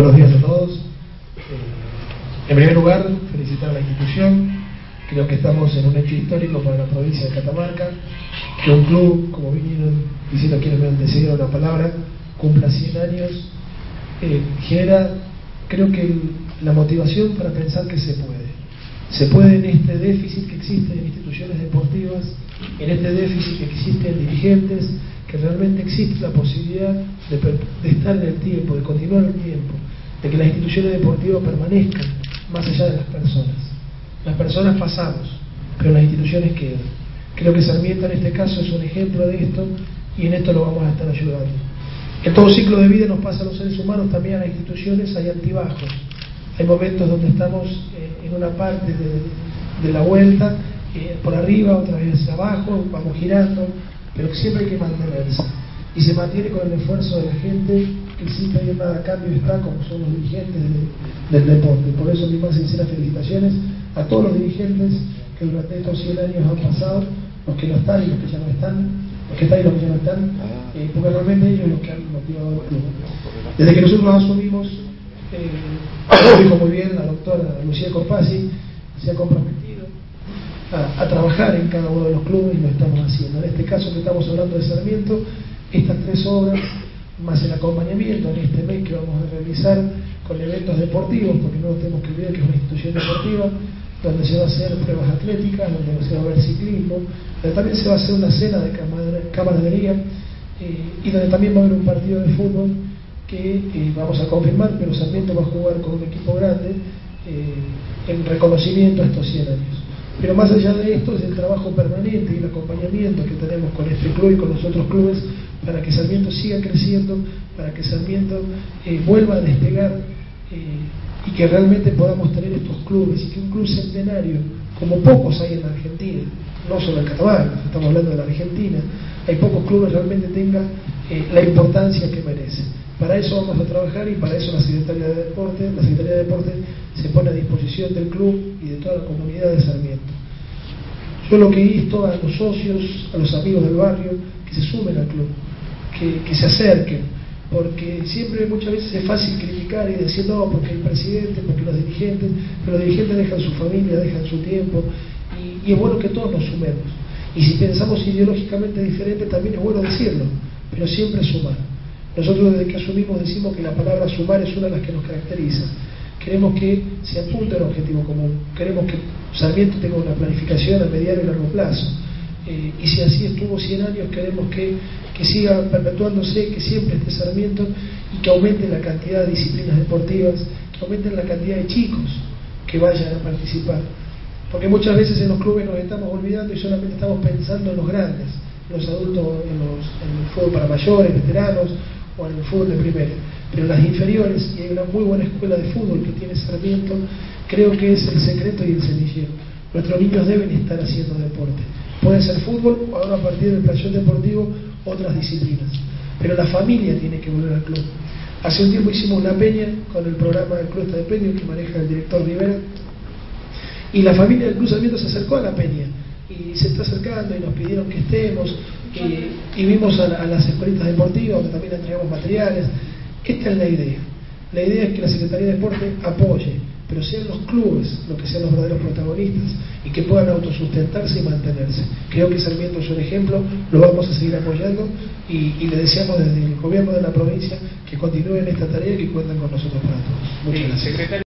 Buenos días a todos. En primer lugar, felicitar a la institución. Creo que estamos en un hecho histórico para la provincia de Catamarca, que un club, como vinieron diciendo quienes me antecedieron la palabra, cumpla 100 años, genera, creo que la motivación para pensar que se puede. Se puede en este déficit que existe en instituciones deportivas, en este déficit que existe en dirigentes, que realmente existe la posibilidad de estar en el tiempo, de continuar el tiempo, de que las instituciones deportivas permanezcan más allá de las personas. Las personas pasamos, pero las instituciones quedan. Creo que Sarmiento en este caso es un ejemplo de esto y en esto lo vamos a estar ayudando. En todo ciclo de vida nos pasa a los seres humanos, también a las instituciones hay altibajos. Hay momentos donde estamos en una parte de la vuelta, por arriba, otra vez abajo, vamos girando, pero siempre hay que mantenerse. Y se mantiene con el esfuerzo de la gente, que sin pedir nada a cambio está, como son los dirigentes del deporte. Por eso mis más sinceras felicitaciones a todos los dirigentes que durante estos 100 años han pasado, los que no están y los que ya no están, los que están y los que ya no están, porque realmente ellos son los que han motivado al club. Desde que nosotros asumimos, lo dijo muy bien la doctora Lucía Corpasi, se ha comprometido a trabajar en cada uno de los clubes y lo estamos haciendo. En este caso que estamos hablando de Sarmiento, estas 3 obras, más el acompañamiento en este mes que vamos a realizar con eventos deportivos, porque no tenemos que olvidar que es una institución deportiva, donde se va a hacer pruebas atléticas, donde se va a ver ciclismo, donde también se va a hacer una cena de camaradería y donde también va a haber un partido de fútbol que vamos a confirmar, pero Sarmiento va a jugar con un equipo grande en reconocimiento a estos 100 años. Pero más allá de esto es el trabajo permanente y el acompañamiento que tenemos con este club y con los otros clubes para que Sarmiento siga creciendo, para que Sarmiento vuelva a despegar y que realmente podamos tener estos clubes y que un club centenario, como pocos hay en la Argentina, no solo en Catamarca, estamos hablando de la Argentina, hay pocos clubes realmente tengan la importancia que merece. Para eso vamos a trabajar y para eso la Secretaría de Deporte se pone a disposición del club y de toda la comunidad de Sarmiento. Yo lo que insto a los socios, a los amigos del barrio, que se sumen al club, que se acerquen, porque siempre muchas veces es fácil criticar y decir no, porque el presidente, porque los dirigentes, pero los dirigentes dejan su familia, dejan su tiempo y es bueno que todos nos sumemos. Y si pensamos ideológicamente diferente también es bueno decirlo, pero siempre sumar. Nosotros desde que asumimos decimos que la palabra sumar es una de las que nos caracteriza. Queremos que se apunte a un objetivo común, queremos que Sarmiento tenga una planificación a mediano y largo plazo. Y si así estuvo 100 años, queremos que siga perpetuándose, que siempre esté Sarmiento y que aumente la cantidad de disciplinas deportivas, que aumente la cantidad de chicos que vayan a participar. Porque muchas veces en los clubes nos estamos olvidando y solamente estamos pensando en los grandes, los adultos, en el fútbol para mayores, veteranos o en el fútbol de primera. Pero en las inferiores, y hay una muy buena escuela de fútbol que tiene Sarmiento, creo que es el secreto y el semillero. Nuestros niños deben estar haciendo deporte. Puede ser fútbol o ahora a partir del plantel deportivo otras disciplinas. Pero la familia tiene que volver al club. Hace un tiempo hicimos una peña con el programa del Club de Peña que maneja el director Rivera y la familia del Club Sarmiento se acercó a la peña y se está acercando y nos pidieron que estemos y vimos a las escuelitas deportivas donde también entregamos materiales. Esta es la idea. La idea es que la Secretaría de Deporte apoye, pero sean los clubes los que sean los verdaderos protagonistas y que puedan autosustentarse y mantenerse. Creo que Sarmiento es un ejemplo, lo vamos a seguir apoyando y le deseamos desde el gobierno de la provincia que continúen esta tarea y que cuenten con nosotros para todos. Muchas gracias.